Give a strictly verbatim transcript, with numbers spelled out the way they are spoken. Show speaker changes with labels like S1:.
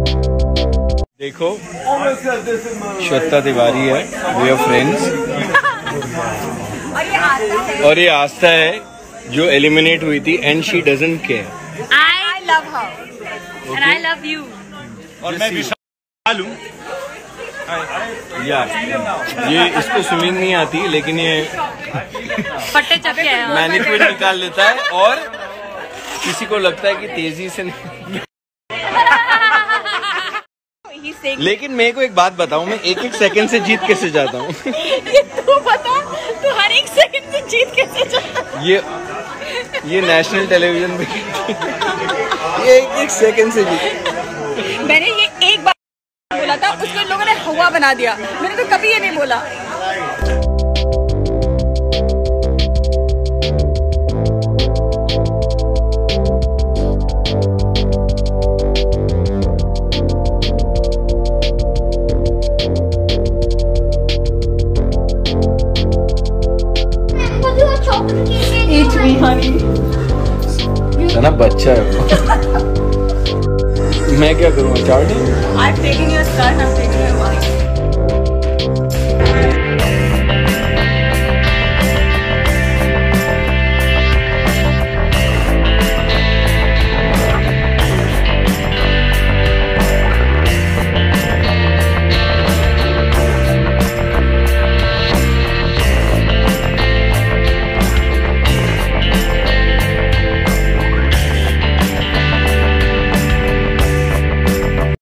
S1: देखो श्वेता तिवारी है, we are friends. और ये आस्था है जो एलिमिनेट हुई थी and she doesn't care.
S2: I love her and I love you.
S3: और मैं विशाल हूँ।
S1: या ये इसको स्विमिंग नहीं आती लेकिन ये
S2: पट्टे चपके
S1: मैनिक्योर निकाल लेता है और किसी को लगता है कि तेजी से नहीं। लेकिन मेरे को एक बात बताऊं, मैं एक एक सेकंड से जीत कैसे जाता हूँ?
S2: ये तू बता, तू हर एक सेकंड से जीत कैसे जाता?
S1: ये ये नेशनल टेलीविजन पे ये एक एक सेकंड से जीत।
S2: मैंने ये एक बार बोला था, उसको लोगों ने हवा बना दिया। मैंने तो कभी ये नहीं बोला।
S1: है ना, बच्चा है। मैं क्या करूँगा? Chart?
S2: I'm taking your skirt, I'm taking your wife.